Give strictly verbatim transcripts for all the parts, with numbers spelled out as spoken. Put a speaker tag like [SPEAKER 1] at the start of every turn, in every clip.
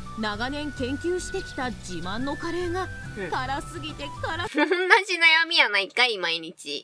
[SPEAKER 1] 長年研究してきた自慢のカレーが辛すぎて辛す
[SPEAKER 2] 同じ悩みやないかい、毎日。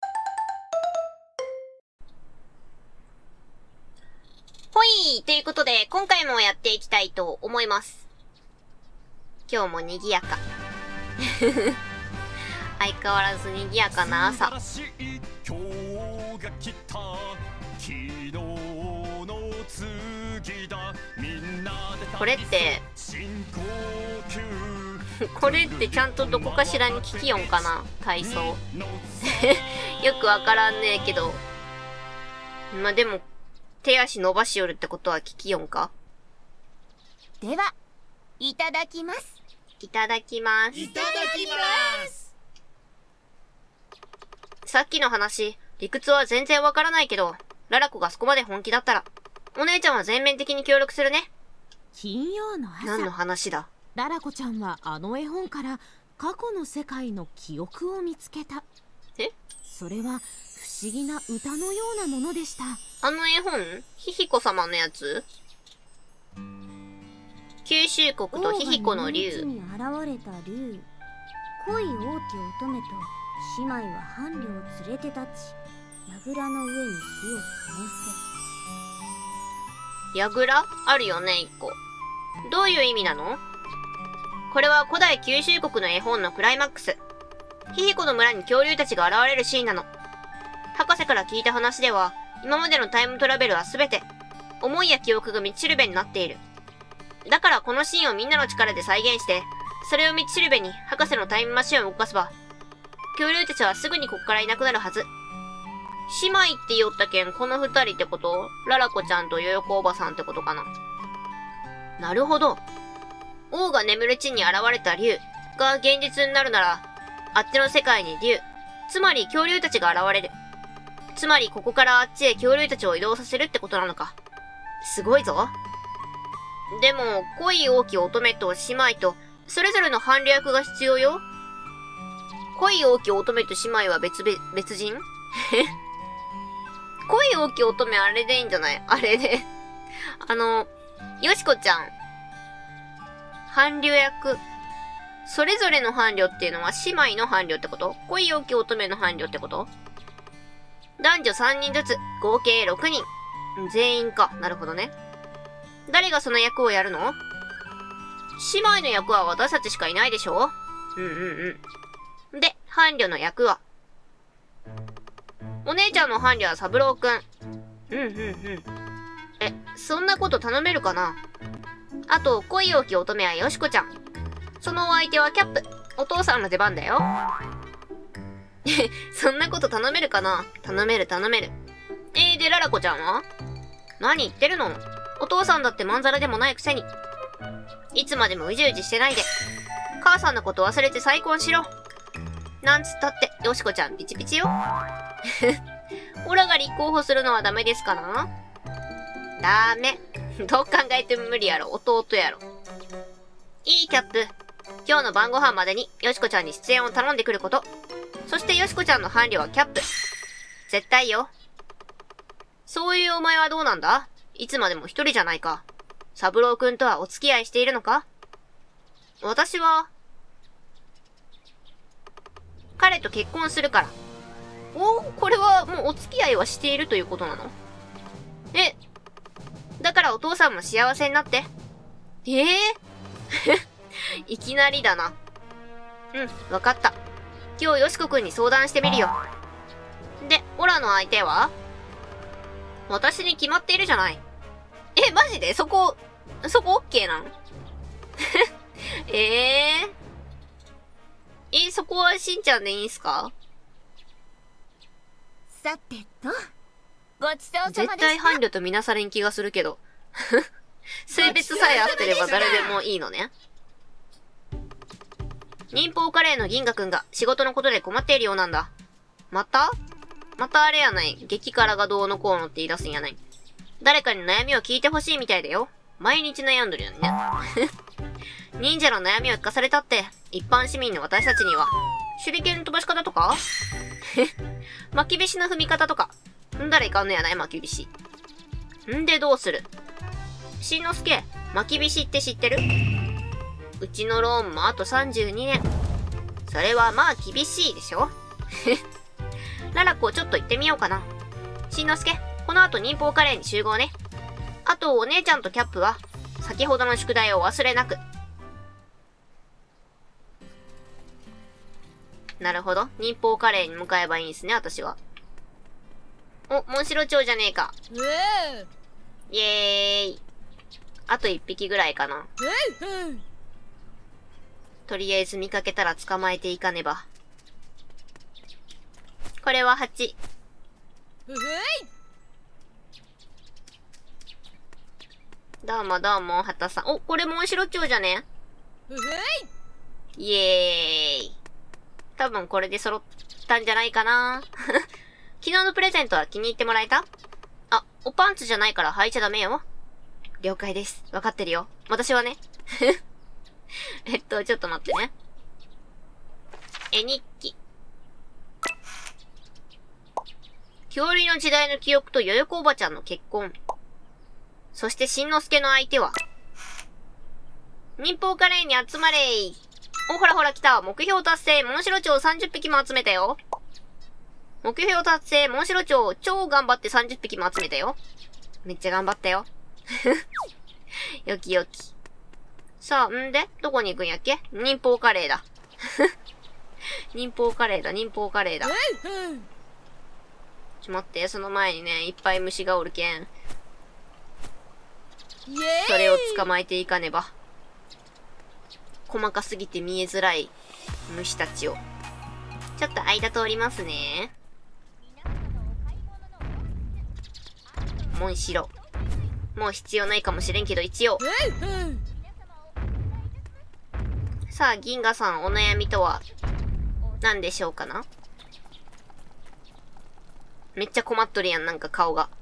[SPEAKER 2] ほい、ということで、今回もやっていきたいと思います。今日も賑やか。相変わらず賑やかな朝。これって、これってちゃんとどこかしらに聞きよんかな、体操。よくわからんねえけど。まあ、でも、手足伸ばしよるってことは聞きよんか。
[SPEAKER 1] では、いただきます。
[SPEAKER 2] いただきます。
[SPEAKER 3] いただきます。
[SPEAKER 2] さっきの話、理屈は全然わからないけど、ララ子がそこまで本気だったら、お姉ちゃんは全面的に協力するね。
[SPEAKER 1] 金曜の朝、
[SPEAKER 2] 何の話だ。
[SPEAKER 1] ララ子ちゃんはあの絵本から過去の世界の記憶を見つけた。
[SPEAKER 2] え？
[SPEAKER 1] それは不思議な歌のようなものでした。
[SPEAKER 2] あの絵本？ヒヒコ様のやつ？九州国とヒヒコの竜。
[SPEAKER 4] 王がに現れた竜。恋多き乙女と姉妹は伴侶を連れて立ち、櫓の上に火を灯せ。
[SPEAKER 2] 櫓？あるよね、一個。どういう意味なの？これは古代九州国の絵本のクライマックス。ヒヒコの村に恐竜たちが現れるシーンなの。博士から聞いた話では、今までのタイムトラベルはすべて、思いや記憶が道しるべになっている。だからこのシーンをみんなの力で再現して、それを道しるべに博士のタイムマシンを動かせば、恐竜たちはすぐにここからいなくなるはず。姉妹って言おったけん、この二人ってこと？ララ子ちゃんとヨヨコおばさんってことかな。なるほど。王が眠る地に現れた竜が現実になるなら、あっちの世界に竜、つまり恐竜たちが現れる。つまりここからあっちへ恐竜たちを移動させるってことなのか。すごいぞ。でも、恋多き乙女と姉妹と、それぞれの伴侶役が必要よ。恋多き乙女と姉妹は別べ、別人？恋多き乙女あれでいいんじゃない？あれで。あの、よしこちゃん。伴侶役。それぞれの伴侶っていうのは姉妹の伴侶ってこと？恋多き乙女の伴侶ってこと？男女さんにんずつ、合計ろくにん。全員か。なるほどね。誰がその役をやるの？姉妹の役は私たちしかいないでしょ？うんうんうん。で、伴侶の役は？お姉ちゃんの伴侶は三郎くん。うんうんうん。え、そんなこと頼めるかな？あと、恋多き乙女はよしこちゃん。そのお相手はキャップ。お父さんの出番だよ。そんなこと頼めるかな？頼める頼める。えー、で、ララ子ちゃんは？何言ってるの？お父さんだってまんざらでもないくせに。いつまでもうじうじしてないで。母さんのこと忘れて再婚しろ。なんつったって、よしこちゃんピチピチよ。オラが立候補するのはダメですかな？ダメ。どう考えても無理やろ。弟やろ。いいキャップ。今日の晩ご飯までによしこちゃんに出演を頼んでくること。そしてよしこちゃんの伴侶はキャップ。絶対よ。そういうお前はどうなんだ？いつまでも一人じゃないか。三郎くんとはお付き合いしているのか？私は、彼と結婚するから。お、これはもうお付き合いはしているということなの？え、だからお父さんも幸せになって。ええー、いきなりだな。うん、わかった。今日よしこくんに相談してみるよ。で、オラの相手は？私に決まっているじゃない。え、マジで？そこ、そこオッケーなんええー、え、そこはしんちゃんでいいんすか？
[SPEAKER 1] さてと、ごちそうさまでした。
[SPEAKER 2] 絶対伴侶とみなされん気がするけど。性別さえ合ってれば誰でもいいのね。忍法カレーの銀河くんが仕事のことで困っているようなんだ。またまたあれやない。激辛がどうのこうのって言い出すんやない。誰かに悩みを聞いてほしいみたいだよ。毎日悩んどるよね。忍者の悩みを聞かされたって、一般市民の私たちには、手裏剣の飛ばし方とか巻きびしの踏み方とか。んだらいかんのやない、巻きびし。んでどうする？しんのすけ、 巻きびしって知ってる？うちのローンもあとさんじゅうにねん。それはまあ厳しいでしょララコちょっと行ってみようかな。しんのすけ、この後忍法カレーに集合ね。あとお姉ちゃんとキャップは、先ほどの宿題を忘れなく。なるほど。忍法カレーに向かえばいいんですね、私は。お、モンシロチョウじゃねえか。
[SPEAKER 3] うえ
[SPEAKER 2] イエーイ。あと一匹ぐらいかな。
[SPEAKER 3] ー
[SPEAKER 2] とりあえず見かけたら捕まえていかねば。これはハチ。
[SPEAKER 3] うえ
[SPEAKER 2] どうもどうも、ハタさん。お、これモンシロチョウじゃね？
[SPEAKER 3] うえ
[SPEAKER 2] イエーイ。多分これで揃ったんじゃないかな。昨日のプレゼントは気に入ってもらえた？あ、おパンツじゃないから履いちゃダメよ。了解です。わかってるよ。私はね。えっと、ちょっと待ってね。絵日記。恐竜の時代の記憶とよよこおばちゃんの結婚。そしてしんのすけの相手は、忍法カレーに集まれー。お、ほらほら来た。目標達成。モンシロチョウさんじゅっぴきも集めたよ。目標達成。モンシロチョウ超頑張ってさんじゅっぴきも集めたよ。めっちゃ頑張ったよ。よきよき。さあ、んでどこに行くんやっけ？忍法カレーだ。忍法カレーだ、忍法カレーだ。ちょ、待って、その前にね、いっぱい虫がおるけん。
[SPEAKER 3] イエーイ
[SPEAKER 2] それを捕まえていかねば。細かすぎて見えづらい虫たちを。ちょっと間通りますね。モンシロ。もう必要ないかもしれんけど、一応。さあ、銀河さん、お悩みとは、何でしょうかな？めっちゃ困っとるやん、なんか顔が。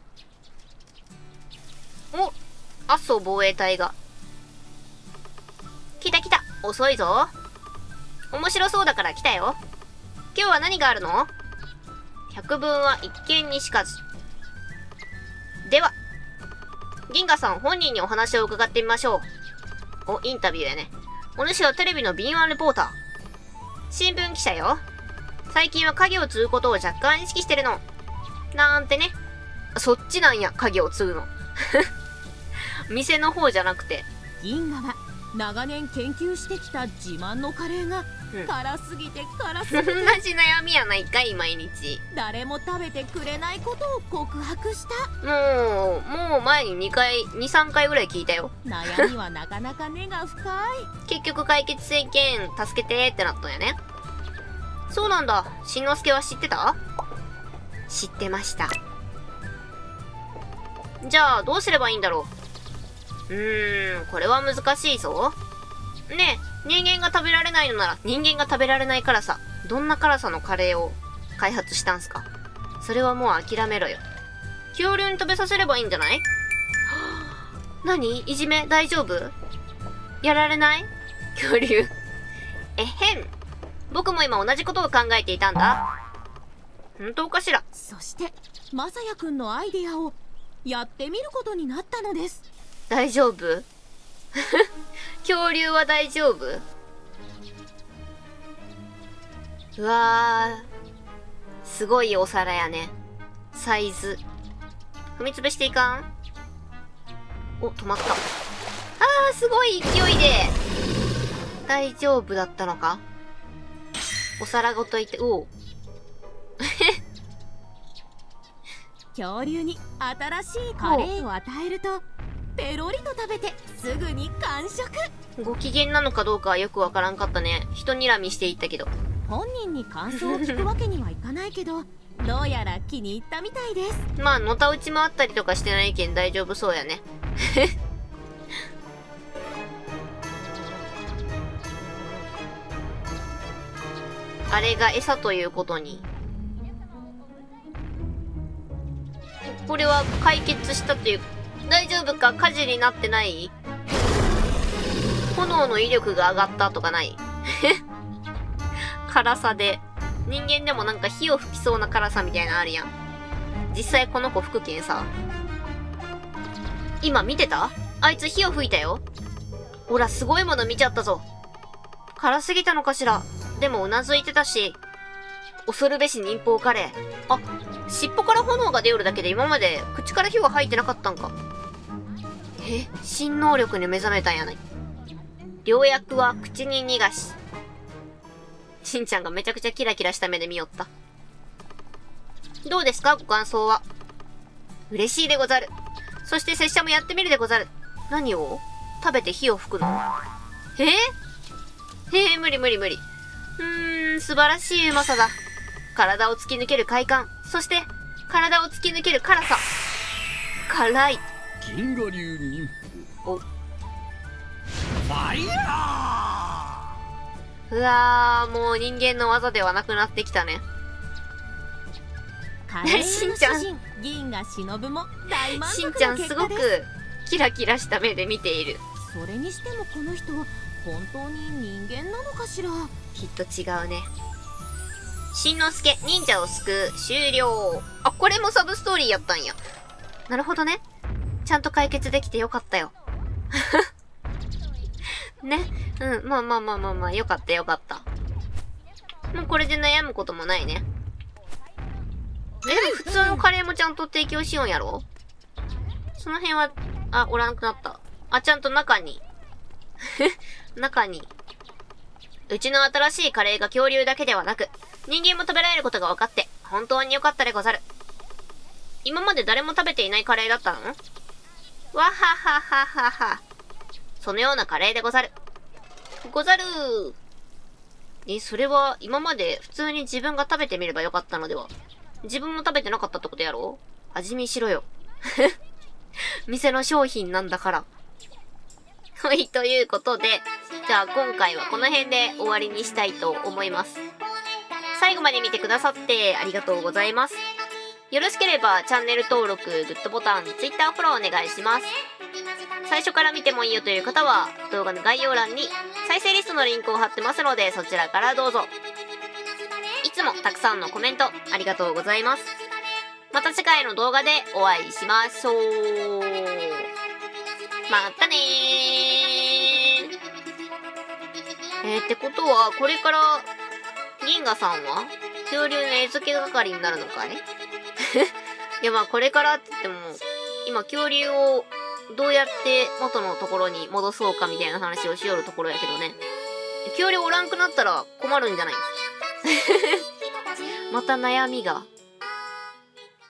[SPEAKER 2] お！阿蘇防衛隊が。来た来た！遅いぞ。面白そうだから来たよ。今日は何があるの？百聞は一見にしかず。では、銀河さん本人にお話を伺ってみましょう。お、インタビューやね。お主はテレビの敏腕レポーター。新聞記者よ。最近は影を継ぐことを若干意識してるの。なんてね。そっちなんや、影を継ぐの。店の方じゃなくて。
[SPEAKER 1] 銀河は長年研究してきた自慢のカレーが、
[SPEAKER 2] うん、
[SPEAKER 1] 辛すぎて辛す
[SPEAKER 2] 同
[SPEAKER 1] ぎて
[SPEAKER 2] じ悩みやないかい、毎日。
[SPEAKER 1] 誰も食べてくれないことを告白した。
[SPEAKER 2] もう、もう前ににかい、に、さんかいぐらい聞いたよ。
[SPEAKER 1] 悩みはなかなか根が深い。
[SPEAKER 2] 結局解決せんけん、助けてってなったんやね。そうなんだ。しんのすけは知ってた？知ってました。じゃあ、どうすればいいんだろう。うーん、これは難しいぞ。ねえ、人間が食べられないのなら、人間が食べられない辛さ。どんな辛さのカレーを開発したんすか？それはもう諦めろよ。恐竜に食べさせればいいんじゃない？何？いじめ大丈夫？やられない？恐竜。えへん。僕も今同じことを考えていたんだ。本当かしら？
[SPEAKER 1] そしてまさやくんのアイデアをやってみることになったのです。
[SPEAKER 2] 大丈夫？恐竜は大丈夫？うわー、すごいお皿やね。サイズ。踏みつぶしていかん？お、止まった。あー、すごい勢いで。大丈夫だったのか？お皿ごといて、おう。
[SPEAKER 1] 恐竜に新しいカレーを与えるとペロリと食べてすぐに完食。
[SPEAKER 2] ご機嫌なのかどうかはよくわからんかったね。人睨みしていったけど。
[SPEAKER 1] 本人に感想を聞くわけにはいかないけどどうやら気に入ったみたいです。
[SPEAKER 2] まあのたうちもあったりとかしてないけん大丈夫そうやね。あれが餌ということに。これは解決したという。大丈夫か？火事になってない？炎の威力が上がったとかない？辛さで。人間でもなんか火を吹きそうな辛さみたいなのあるやん。実際この子吹くけんさ。今見てた？ あいつ火を吹いたよ。ほら、すごいもの見ちゃったぞ。辛すぎたのかしら。でもうなずいてたし。恐るべし忍法カレー。あ、尻尾から炎が出よるだけで今まで口から火は入ってなかったんか。え、新能力に目覚めたんやない。良薬は口に逃がし。しんちゃんがめちゃくちゃキラキラした目で見よった。どうですか、ご感想は。嬉しいでござる。そして拙者もやってみるでござる。何を？食べて火を吹くの？えー、えー、無理無理無理。うーん、素晴らしいうまさだ。体を突き抜ける快感。そして、体を突き抜ける辛さ。辛い。
[SPEAKER 5] 銀河流忍
[SPEAKER 2] お。
[SPEAKER 5] 法。ファイヤ
[SPEAKER 2] うわー、もう人間の技ではなくなってきたね。
[SPEAKER 1] カレー
[SPEAKER 2] しんちゃん
[SPEAKER 1] の主人銀河忍も大満足
[SPEAKER 2] しんちゃ
[SPEAKER 1] の
[SPEAKER 2] んすごく
[SPEAKER 1] 結果です。
[SPEAKER 2] キラキラした目で見ている。
[SPEAKER 1] それにしてもこの人は本当に人間なのかしら。
[SPEAKER 2] きっと違うね。しんのすけ、忍者を救う、終了。あ、これもサブストーリーやったんや。なるほどね。ちゃんと解決できてよかったよ。ね。うん、まあまあまあまあまあ、よかったよかった。もうこれで悩むこともないね。え、でも普通のカレーもちゃんと提供しようんやろ？その辺は、あ、おらなくなった。あ、ちゃんと中に。中に。うちの新しいカレーが恐竜だけではなく、人間も食べられることが分かって、本当に良かったでござる。今まで誰も食べていないカレーだったの？わははははは。そのようなカレーでござる。ござるー。え、それは今まで普通に自分が食べてみればよかったのでは？自分も食べてなかったってことやろ？味見しろよ。店の商品なんだから。はい、ということで、じゃあ今回はこの辺で終わりにしたいと思います。最後まで見てくださってありがとうございます。よろしければチャンネル登録、グッドボタン、Twitter フォローお願いします。最初から見てもいいよという方は動画の概要欄に再生リストのリンクを貼ってますのでそちらからどうぞ。いつもたくさんのコメントありがとうございます。また次回の動画でお会いしましょう。またねー。えー、ってことはこれから銀河さんは恐竜の餌付け係になるのかい？いやまあこれからって言っても今恐竜をどうやって元のところに戻そうかみたいな話をしよるところやけどね。恐竜おらんくなったら困るんじゃない？また悩みが。